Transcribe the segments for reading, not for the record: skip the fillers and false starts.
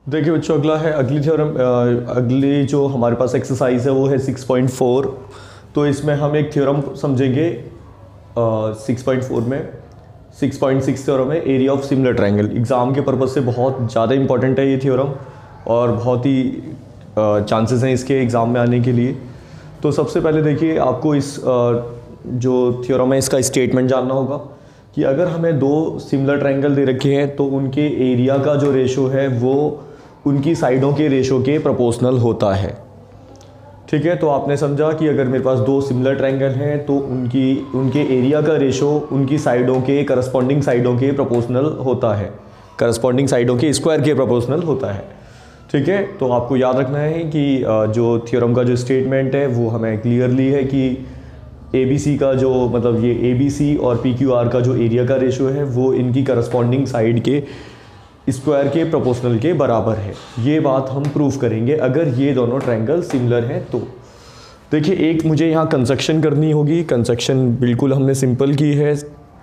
देखिए बच्चों, अगला है अगली थ्योरम। अगली जो हमारे पास एक्सरसाइज है वो है 6.4। तो इसमें हम एक थ्योरम समझेंगे 6.4 में। 6.6 थ्योरम है area of similar triangle. Exam के पर्पज़ से बहुत ज़्यादा इंपॉर्टेंट है ये थ्योरम और बहुत ही चांसेस हैं इसके एग्ज़ाम में आने के लिए। तो सबसे पहले देखिए, आपको इस जो थ्योरम है इसका स्टेटमेंट जानना होगा कि अगर हमें दो सिमिलर ट्रायंगल दे रखे हैं तो उनके एरिया का जो रेशो है वो उनकी साइडों के रेशो के प्रोपोर्शनल होता है। ठीक है, तो आपने समझा कि अगर मेरे पास दो सिमिलर ट्रायंगल हैं तो उनके एरिया का रेशो उनकी साइडों के करस्पॉन्डिंग साइडों के प्रोपोर्शनल होता है, करस्पॉन्डिंग साइडों के स्क्वायर के प्रोपोर्शनल होता है। ठीक है, तो आपको याद रखना है कि जो थ्योरम का जो स्टेटमेंट है वो हमें क्लियरली है कि ABC का जो मतलब ये ABC और PQR का जो एरिया का रेशो है वो इनकी करस्पॉन्डिंग साइड के स्क्वायर के प्रोपोर्शनल के बराबर है। ये बात हम प्रूफ करेंगे अगर ये दोनों ट्रायंगल सिमिलर हैं तो। देखिए, एक मुझे यहाँ कंस्ट्रक्शन करनी होगी। कंस्ट्रक्शन बिल्कुल हमने सिंपल की है।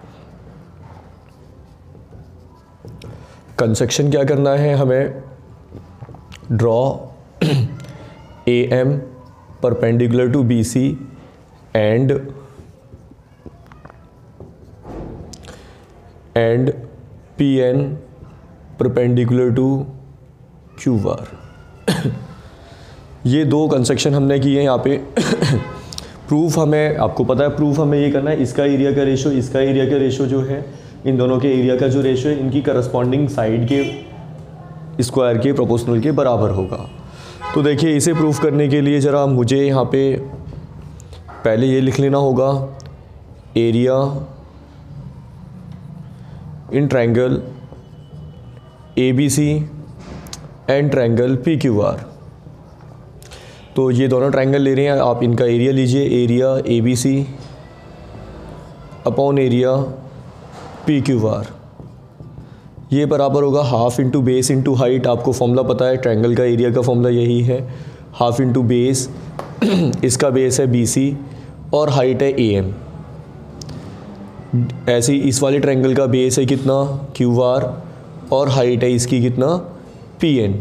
कंस्ट्रक्शन क्या करना है हमें, draw AM perpendicular to BC and PN perpendicular to QR। ये दो कंस्ट्रक्शन हमने किए हैं यहाँ पे। प्रूफ हमें, आपको पता है प्रूफ हमें ये करना है, इसका एरिया का रेशो इसका एरिया का रेशो जो है, इन दोनों के एरिया का जो रेशो है इनकी करस्पॉन्डिंग साइड के स्क्वायर के प्रोपोर्शनल के बराबर होगा। तो देखिए, इसे प्रूफ करने के लिए ज़रा मुझे यहाँ पे पहले ये लिख लेना होगा, area in triangle ABC and triangle PQR। तो ये दोनों ट्रायंगल ले रहे हैं, आप इनका एरिया लीजिए। Area ABC upon area PQR, ये बराबर होगा half into base into height. आपको फॉर्मूला पता है, ट्रायंगल का एरिया का फॉर्मूला यही है, हाफ इंटू बेस। इसका बेस है BC और हाइट है AM। ऐसे ही इस वाले ट्रायंगल का बेस है कितना, QR, और हाइट है इसकी कितना, PN।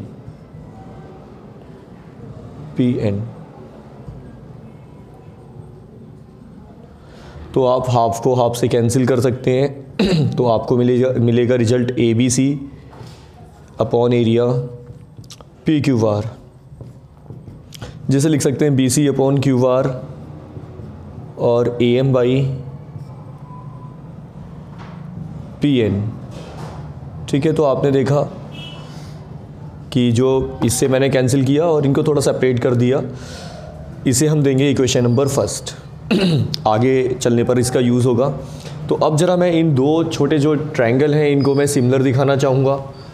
तो आप हाफ को हाफ से कैंसिल कर सकते हैं। तो आपको मिलेगा result ABC upon area PQR, जिसे लिख सकते हैं BC अपॉन QR और AM बाई PN। ठीक है, तो आपने देखा कि जो इससे मैंने कैंसिल किया और इनको थोड़ा सेपरेट कर दिया। इसे हम देंगे इक्वेशन नंबर फर्स्ट। आगे चलने पर इसका यूज़ होगा। तो अब ज़रा मैं इन दो छोटे जो ट्रायंगल हैं इनको मैं सिमिलर दिखाना चाहूँगा।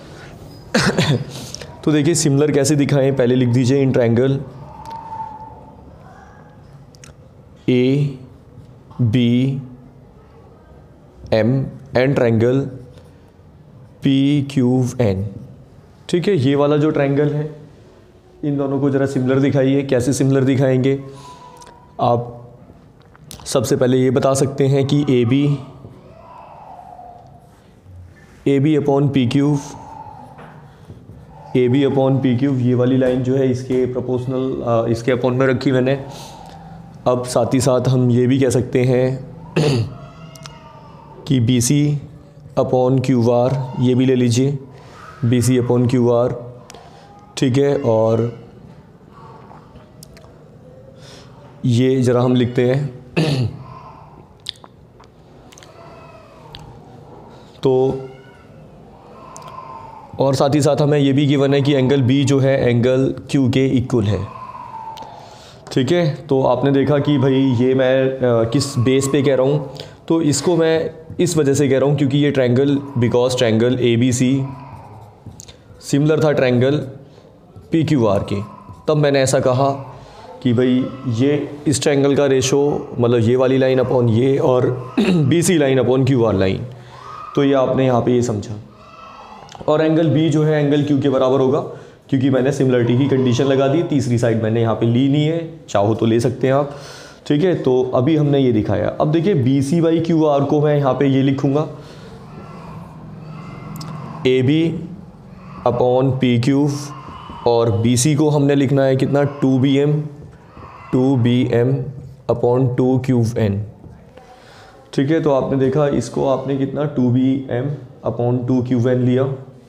तो देखिए, सिमिलर कैसे दिखाएं, पहले लिख दीजिए in triangle ABM and triangle PQN। ठीक है, ये वाला जो ट्रायंगल है इन दोनों को ज़रा सिमिलर दिखाइए। कैसे सिमिलर दिखाएंगे, आप सबसे पहले ये बता सकते हैं कि AB अपॉन PQ, ये वाली लाइन जो है इसके प्रोपोर्शनल इसके अपॉन में रखी मैंने। अब साथ ही साथ हम ये भी कह सकते हैं कि BC अपॉन QR, ये भी ले लीजिए BC अपॉन QR। ठीक है, और ये ज़रा हम लिखते हैं। तो और साथ ही साथ हमें ये भी गिवन है कि एंगल B जो है एंगल Q के इक्वल है। ठीक है, तो आपने देखा कि भाई ये मैं किस बेस पे कह रहा हूँ, तो इसको मैं इस वजह से कह रहा हूँ क्योंकि ये triangle, because triangle ABC similar था ट्रायंगल PQR के, तब मैंने ऐसा कहा कि भाई ये इस ट्रायंगल का रेशो मतलब ये वाली लाइन अपॉन ये और BC line upon QR line. तो ये आपने यहाँ पे ये समझा। और एंगल B जो है एंगल Q के बराबर होगा क्योंकि मैंने सिमिलरिटी की कंडीशन लगा दी। तीसरी साइड मैंने यहाँ पे ली नहीं है, चाहो तो ले सकते हैं आप। ठीक है, तो अभी हमने ये दिखाया। अब देखिए, BC बाई QR को मैं यहाँ पे ये लिखूँगा AB अपॉन पी क्यू, और बी सी को हमने लिखना है कितना 2bm अपॉन 2qn। ठीक है, तो आपने देखा इसको आपने कितना 2bm अपॉन 2qn लिया।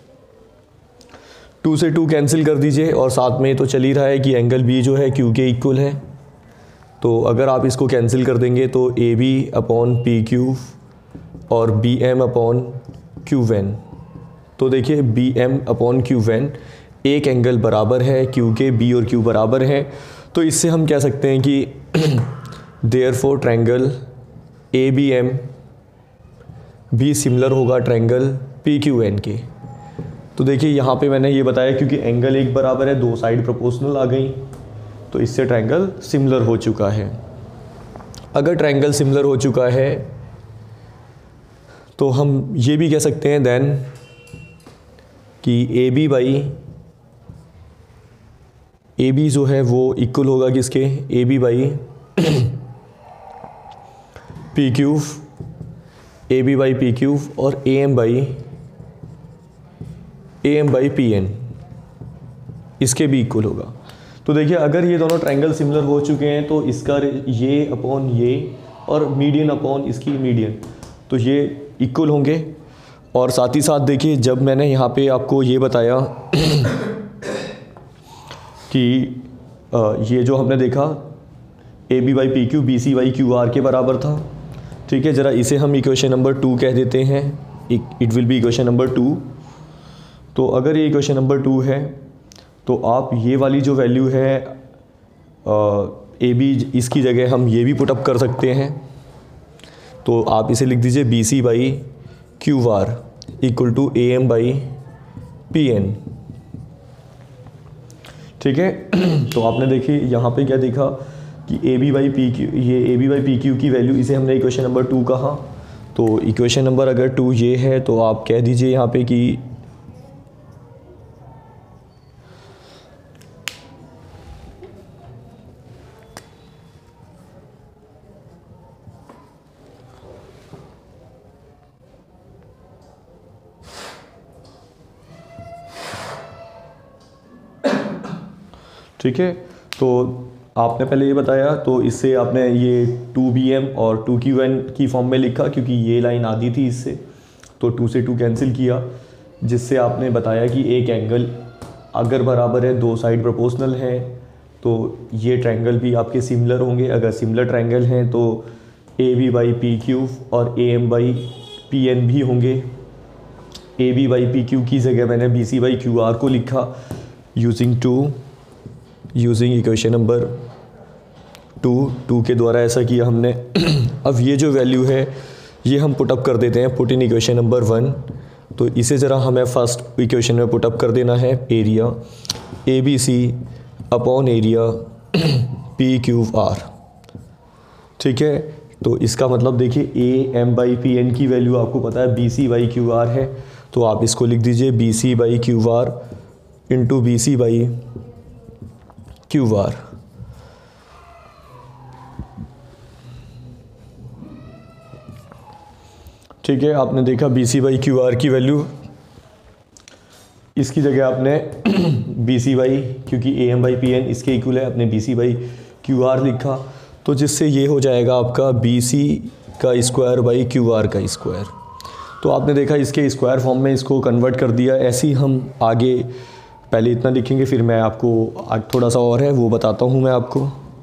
2 से 2 कैंसिल कर दीजिए, और साथ में तो चल ही रहा है कि एंगल बी जो है क्यू के इक्वल है। तो अगर आप इसको कैंसिल कर देंगे तो A B upon P Q और B M upon Q N. तो देखिए B M upon Q N एक एंगल बराबर है क्यू के, बी और क्यू बराबर है। तो इससे हम कह सकते हैं कि therefore triangle A B M भी सिमिलर होगा ट्रायंगल पी क्यू एन के। तो देखिए यहाँ पे मैंने ये बताया क्योंकि एंगल एक बराबर है, दो साइड प्रोपोर्शनल आ गई, तो इससे ट्रायंगल सिमिलर हो चुका है। अगर ट्रायंगल सिमिलर हो चुका है तो हम ये भी कह सकते हैं देन कि ए बी जो है वो इक्वल होगा किसके, A B by P Q, A B by P Q और A M by P N, इसके भी इक्वल होगा। तो देखिए अगर ये दोनों ट्रायंगल सिमिलर हो चुके हैं तो इसका ये अपॉन ये और मीडियन अपॉन इसकी मीडियन, तो ये इक्वल होंगे। और साथ ही साथ देखिए जब मैंने यहाँ पे आपको ये बताया कि ये जो हमने देखा A B by P Q B C by Q R के बराबर था। ठीक है, ज़रा इसे हम इक्वेशन नंबर 2 कह देते हैं, it will be equation number 2। तो अगर ये इक्वेशन नंबर 2 है तो आप ये वाली जो वैल्यू है ए बी, इसकी जगह हम ये भी पुटअप कर सकते हैं। तो आप इसे लिख दीजिए B C by Q R equal to A M by P N. ठीक है, तो आपने देखिए यहाँ पे क्या देखा कि A B by P Q, ये A B by P Q की वैल्यू, इसे हमने इक्वेशन नंबर 2 कहा। तो इक्वेशन नंबर अगर 2 ये है तो आप कह दीजिए यहाँ पे कि ठीक है, तो आपने पहले ये बताया, तो इससे आपने ये 2bm और 2qn की फॉर्म में लिखा क्योंकि ये लाइन आती थी इससे, तो 2 से 2 कैंसिल किया, जिससे आपने बताया कि एक एंगल अगर बराबर है, दो साइड प्रोपोर्शनल है, तो ये ट्रायंगल भी आपके सिमिलर होंगे। अगर सिमिलर ट्रायंगल हैं तो A B by P Q और A M by P N भी होंगे। A B by P Q की जगह मैंने B C by Q R को लिखा यूजिंग इक्वेशन नंबर 2 के द्वारा ऐसा किया हमने। अब ये जो वैल्यू है ये हम पुटअप कर देते हैं, पुट इन इक्वेशन नंबर 1। तो इसे ज़रा हमें फर्स्ट इक्वेशन में पुटअप कर देना है, area A B C upon area P cube R. ठीक है, तो इसका मतलब देखिए A M by P N की वैल्यू आपको पता है B C by Q R है, तो आप इसको लिख दीजिए B C by Q R into B C by Q R. ठीक है, आपने देखा B C by Q R की वैल्यू, इसकी जगह आपने बी सी बाई, क्योंकि ए एम बाई पी एन इसके इक्वल है, आपने B C by Q R लिखा, तो जिससे ये हो जाएगा आपका बी सी का स्क्वायर बाई क्यू आर का स्क्वायर। तो आपने देखा इसके स्क्वायर फॉर्म में इसको कन्वर्ट कर दिया। ऐसे ही हम आगे पहले इतना लिखेंगे, फिर मैं आपको आज थोड़ा सा और है वो बताता हूँ मैं आपको।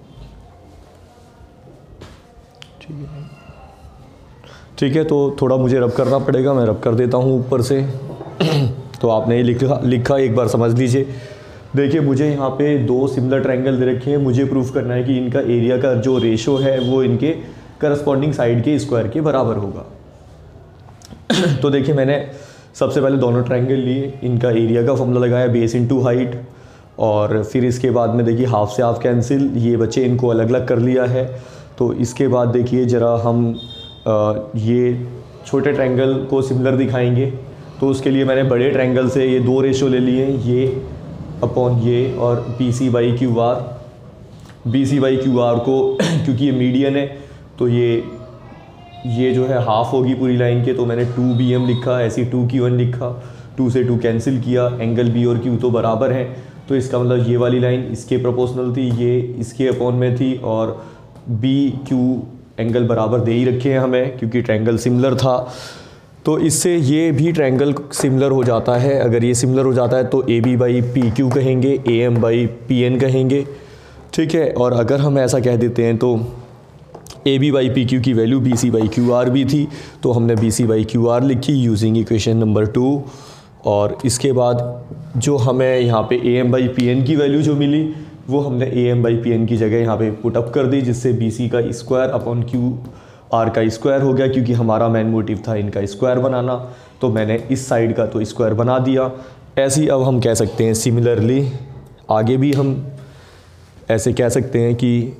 ठीक है, तो थोड़ा मुझे रब करना पड़ेगा, मैं रब कर देता हूँ ऊपर से। तो आपने ये लिखा एक बार समझ लीजिए। देखिए मुझे यहाँ पे दो सिमिलर ट्रायंगल दे रखे हैं, मुझे प्रूफ करना है कि इनका एरिया का जो रेशो है वो इनके करस्पॉन्डिंग साइड के स्क्वायर के बराबर होगा। तो देखिए मैंने सबसे पहले दोनों ट्रायंगल लिए, इनका एरिया का फॉर्मूला लगाया बेस इनटू हाइट, और फिर इसके बाद में देखिए हाफ से हाफ कैंसिल, ये बच्चे इनको अलग अलग कर लिया है। तो इसके बाद देखिए ज़रा हम ये छोटे ट्रायंगल को सिमिलर दिखाएंगे, तो उसके लिए मैंने बड़े ट्रायंगल से ये दो रेशो ले लिए, ये अपॉन ये और B C by Q R. B C by Q R को क्योंकि ये मीडियन है तो ये जो है हाफ होगी पूरी लाइन के, तो मैंने 2bm लिखा, ऐसे 2qn लिखा। 2 से 2 कैंसिल किया, एंगल बी और क्यू तो बराबर हैं, तो इसका मतलब ये वाली लाइन इसके प्रोपोर्शनल थी, ये इसके अपॉन में थी, और बी क्यू एंगल बराबर दे ही रखे हैं हमें क्योंकि ट्रायंगल सिमिलर था। तो इससे ये भी ट्रायंगल सिमिलर हो जाता है। अगर ये सिमिलर हो जाता है तो A B by P Q कहेंगे, A M by P N कहेंगे, ठीक है। और अगर हम ऐसा कह देते हैं तो A B by P Q की value B C by Q R भी थी, तो हमने B C by Q R लिखी यूजिंग इक्वेशन नंबर 2। और इसके बाद जो हमें यहाँ पे A M by P N की वैल्यू जो मिली वो हमने A M by P N की जगह यहाँ पे पुट अप कर दी, जिससे बी सी का स्क्वायर अपॉन क्यू आर का स्क्वायर हो गया, क्योंकि हमारा मेन मोटिव था इनका स्क्वायर बनाना, तो मैंने इस साइड का तो स्क्वायर बना दिया। ऐसे ही अब हम कह सकते हैं सिमिलरली, आगे भी हम ऐसे कह सकते हैं कि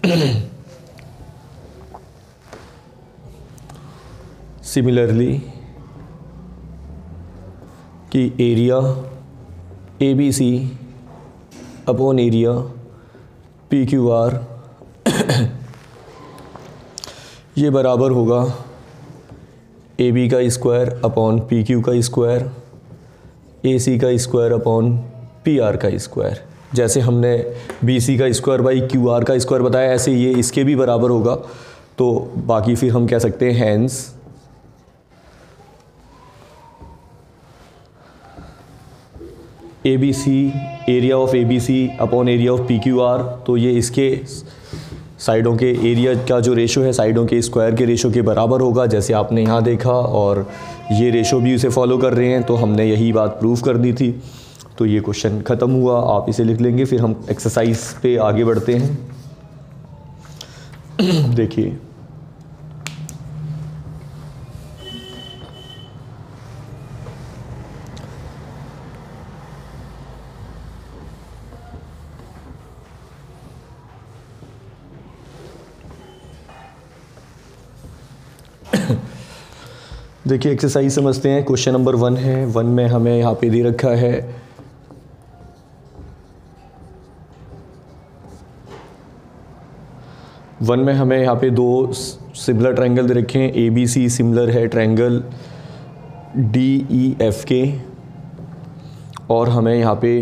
सिमिलरली कि area A B C upon area P Q R ये बराबर होगा ए बी का स्क्वायर अपॉन पी क्यू का स्क्वायर, ए सी का स्क्वायर अपॉन पी आर का स्क्वायर। जैसे हमने बी सी का स्क्वायर बाई क्यू आर का स्क्वायर बताया, ऐसे ये इसके भी बराबर होगा। तो बाकी फिर हम कह सकते हैं hence A B C area of A B C upon area of P Q R, तो ये इसके साइडों के एरिया का जो रेशो है साइडों के स्क्वायर के रेशो के बराबर होगा, जैसे आपने यहाँ देखा, और ये रेशो भी उसे फॉलो कर रहे हैं, तो हमने यही बात प्रूव करनी थी। तो ये क्वेश्चन ख़त्म हुआ, आप इसे लिख लेंगे। फिर हम एक्सरसाइज पे आगे बढ़ते हैं। देखिए देखिए एक्सरसाइज समझते हैं। क्वेश्चन नंबर 1 है। 1 में हमें यहाँ पे दे रखा है में हमें यहाँ पे 2 सिमिलर ट्रायंगल दे रखे हैं। ए बी सी सिमिलर है ट्रायंगल डी ई एफ के, और हमें यहाँ पे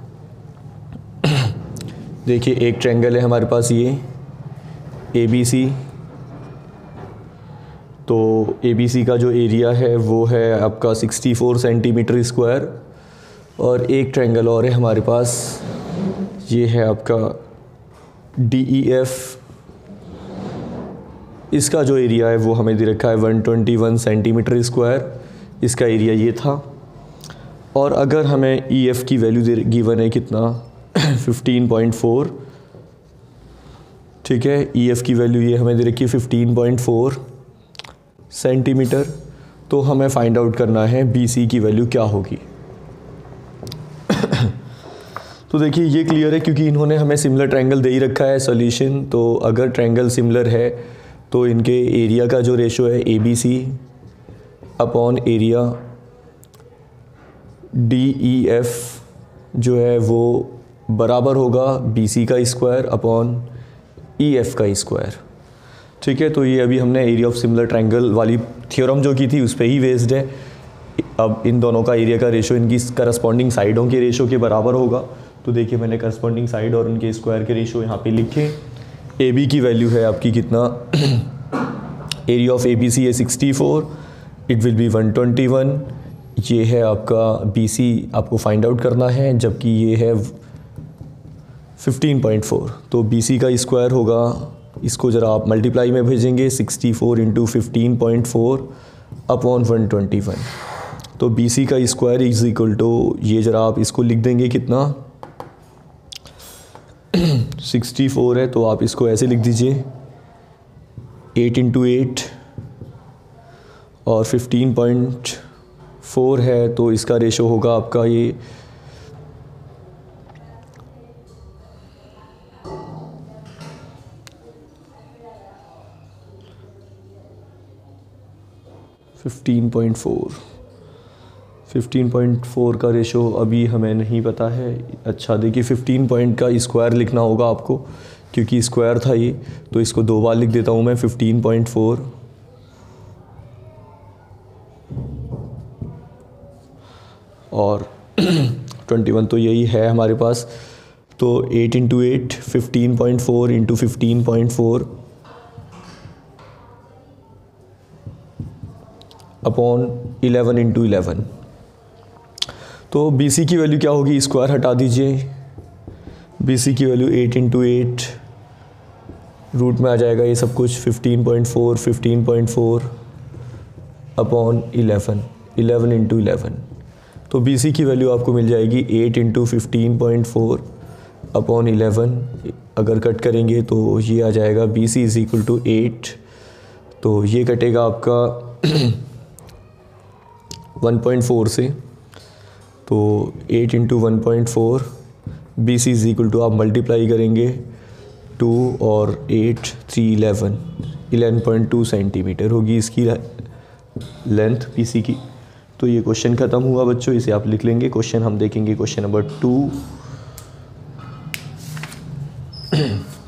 देखिए एक ट्रायंगल है हमारे पास ये ए बी सी, तो ए बी सी का जो एरिया है वो है आपका 64 सेंटीमीटर स्क्वायर, और एक ट्रायंगल और है हमारे पास, ये है आपका डी ई एफ, इसका जो एरिया है वो हमें दे रखा है 121 सेंटीमीटर स्क्वायर, इसका एरिया ये था। और अगर हमें ई एफ की वैल्यू गिवन है कितना 15.4, ठीक है, ई एफ की वैल्यू ये हमें दे रखी है 15.4 सेंटीमीटर, तो हमें फाइंड आउट करना है बी सी की वैल्यू क्या होगी। तो देखिए ये क्लियर है क्योंकि इन्होंने हमें सिमिलर ट्रायंगल दे ही रखा है सॉल्यूशन। तो अगर ट्रायंगल सिमिलर है तो इनके एरिया का जो रेशो है A B C upon area D E F जो है वो बराबर होगा बी सी का स्क्वायर अपॉन ई एफ का स्क्वायर, ठीक है। तो ये अभी हमने एरिया ऑफ सिमिलर ट्रायंगल वाली थ्योरम जो की थी उस पर ही बेस्ड है। अब इन दोनों का एरिया का रेशो इनकी करस्पॉन्डिंग साइडों के रेशो के बराबर होगा। तो देखिए मैंने करस्पॉन्डिंग साइड और उनके स्क्वायर के रेशो यहाँ पे लिखे। ए बी की वैल्यू है आपकी कितना, area of A B C है 64, इट विल बी 121, ये है आपका बी सी आपको फाइंड आउट करना है, जबकि ये है 15.4। तो बी सी का स्क्वायर होगा, इसको ज़रा आप मल्टीप्लाई में भेजेंगे 64 इंटू 15.4 अपॉन 121। तो बी सी का स्क्वायर इज इक्वल टू, ये ज़रा आप इसको लिख देंगे कितना 64 है, तो आप इसको ऐसे लिख दीजिए 8 इंटू 8, और 15.4 है तो इसका रेशो होगा आपका ये 15.4 का रेशो अभी हमें नहीं पता है। अच्छा देखिए 15 पॉइंट का स्क्वायर लिखना होगा आपको, क्योंकि स्क्वायर था ये, तो इसको 2 बार लिख देता हूँ मैं 15.4 और 21 तो यही है हमारे पास। तो 8 इंटू 8 15.4 इंटू 15.4 अपॉन 11 इंटू 11। तो BC की वैल्यू क्या होगी, स्क्वायर हटा दीजिए, BC की वैल्यू 8 इंटू 8 रूट में आ जाएगा ये सब कुछ 15.4 अपॉन 11 इंटू 11। तो BC की वैल्यू आपको मिल जाएगी 8 इंटू 15.4 अपॉन 11। अगर कट करेंगे तो ये आ जाएगा BC इज इक्वल टू 8। तो ये कटेगा आपका 1.4 से, तो 8 into 1.4 BC is equal to आप मल्टीप्लाई करेंगे 2 और 8 3 11.2 सेंटीमीटर होगी इसकी लेंथ BC की। तो ये क्वेश्चन ख़त्म हुआ बच्चों, इसे आप लिख लेंगे। क्वेश्चन हम देखेंगे क्वेश्चन नंबर 2।